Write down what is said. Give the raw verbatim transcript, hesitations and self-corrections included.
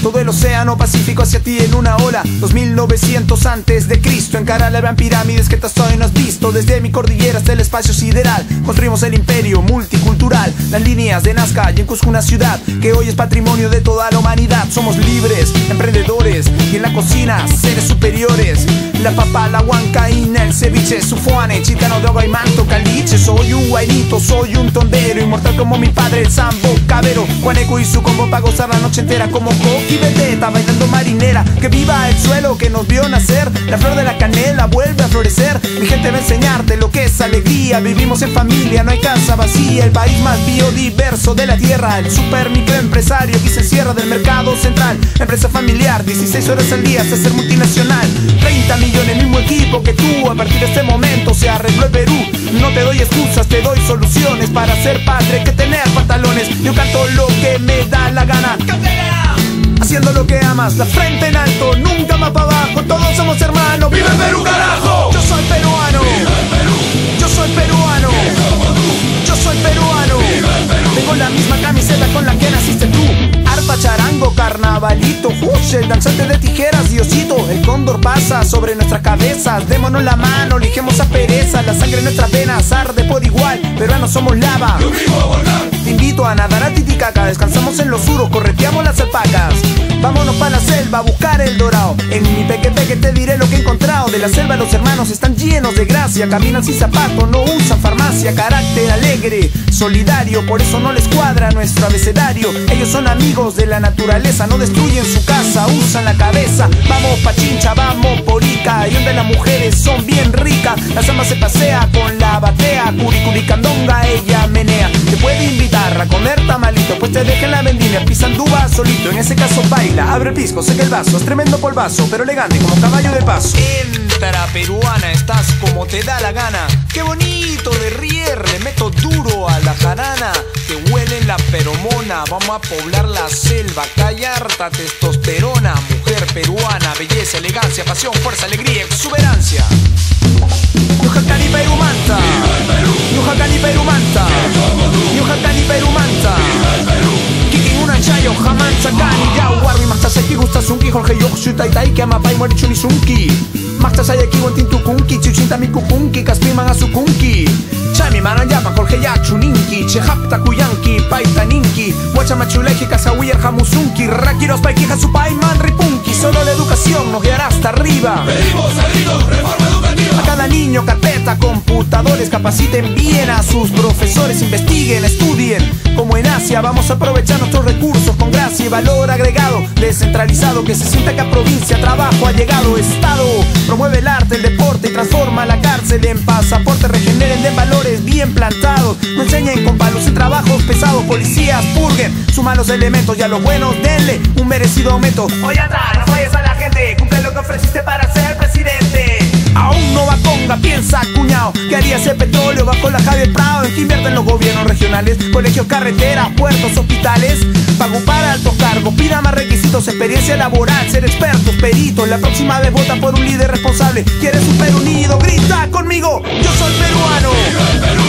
todo el océano Pacífico hacia ti en una ola. Dos mil novecientos antes de Cristo, encara la gran pirámides que hasta hoy no has visto. Desde mi cordillera hasta el espacio sideral, construimos el imperio multicultural. Las líneas de Nazca y en Cusco una ciudad que hoy es patrimonio de toda la humanidad. Somos libres, emprendedores y en la cocina seres superiores. La papa, la huancaína, el ceviche, sufuane, chicano de agua y manto, caliche. Soy un guainito, soy un tondero, inmortal como mi padre, el sambo cabero. Juaneco y su combo pa' gozar la noche entera como Coqui Beteta, bailando marinera. Que viva el suelo que nos vio nacer, la flor de la canela vuelve a florecer. Mi gente va a enseñarte lo que es alegría. Vivimos en familia, no hay casa vacía. El país más biodiverso de la tierra, el super microempresario que se encierra del mercado central. Empresa familiar, dieciséis horas al día hasta ser multinacional. Treinta millones, mismo equipo que tú. A partir de este momento se arregló el Perú. No te doy excusas, te doy soluciones. Para ser padre hay que tener pantalones. Yo canto lo que me da la gana, haciendo lo que amas, la frente en alto, nunca más para abajo. Todos somos hermanos. ¡Viva el Perú, carajo! Yo soy peruano. ¡Viva el Perú! Yo soy peruano. Yo soy peruano. ¡Viva el Perú! Tengo la misma camiseta con la que naciste tú. Arpa, charango, carnavalito, Hush, el danzante de tijeras, Diosito. El cóndor pasa sobre nuestras cabezas. Démonos la mano, lijemos a pereza. La sangre en nuestras venas arde por igual. Peruanos somos lava. Yo vivo a volcar. Te invito a nadar a Titicaca. Descansamos en los suros, correteamos las alpacas. Vámonos pa' la selva a buscar el dorado. En mi peque peque te diré lo que he encontrado. De la selva los hermanos están llenos de gracia. Caminan sin zapatos, no usan farmacia. Carácter alegre, solidario, por eso no les cuadra nuestro abecedario. Ellos son amigos de la naturaleza, no destruyen su casa, usan la cabeza. Vamos pa' Chincha, vamos por Ica, y donde las mujeres son bien ricas. La samba se pasea con la batea, curicuricandonga ella menea. Te puede invitar a comer tamalito, pues te deja en la vendimia pisandúa solito. En ese caso baila, abre el pisco, seca el vaso. Es tremendo polvazo, pero elegante como caballo de paso. Entra peruana, estás como te da la gana. Qué bonito de rier, le meto duro a la jarana. Que huele la feromona, vamos a poblar la selva. Acá hay harta testosterona. Mujer peruana, belleza, elegancia, pasión, fuerza, alegría, exuberancia. Ñujacani Perú Manta. Ñujacani Perú Manta. Ñujacani Perú Manta. Kikin una chayo, jamán chacani, ya warmi, mastasaki gustasunki, Jorge Yoxu, Taitai, que amapai, morichunisunki. Mastasayaki, Wantintukunki, Chichintami Kukunki, Kaspiman Asukunki. Chami Maranyama, Jorge Yachuninki, Chehapta Kuyanki, Paitaninki, Huachamachuleji, Kasawier Hamusunki, Rakiros Paikija Supaiman Ripunki. Solo la educación nos guiará hasta arriba. Pedimos salidos, reforma educativa. A cada niño, carpeta, computadores, capaciten bien a sus profesores, investiguen, estudien. Como en Asia, vamos a aprovechar nuestros recursos con gracia y valor agregado, descentralizado, que se sienta que a provincia trabajo ha llegado. Estado promueve el arte, el deporte y transforma la cárcel en pasaporte. Regeneren de valores bien plantados, no enseñen con palos en trabajos pesados. Policías purguen sus malos elementos y a los buenos denle un merecido aumento. Oye, atrás, no falles a la gente, cumple lo que ofreciste para ser presidente. Aún no va conga, piensa cuñado, ¿qué haría ese petróleo bajo la Javier Prado? ¿En qué invierten los gobiernos regionales? Colegios, carreteras, puertos, hospitales. Pago para altos cargos, pida más requisitos, experiencia laboral, ser expertos, peritos. La próxima vez vota por un líder responsable. ¿Quieres un Perú unido? Grita conmigo, yo soy peruano. ¡Viva el Perú!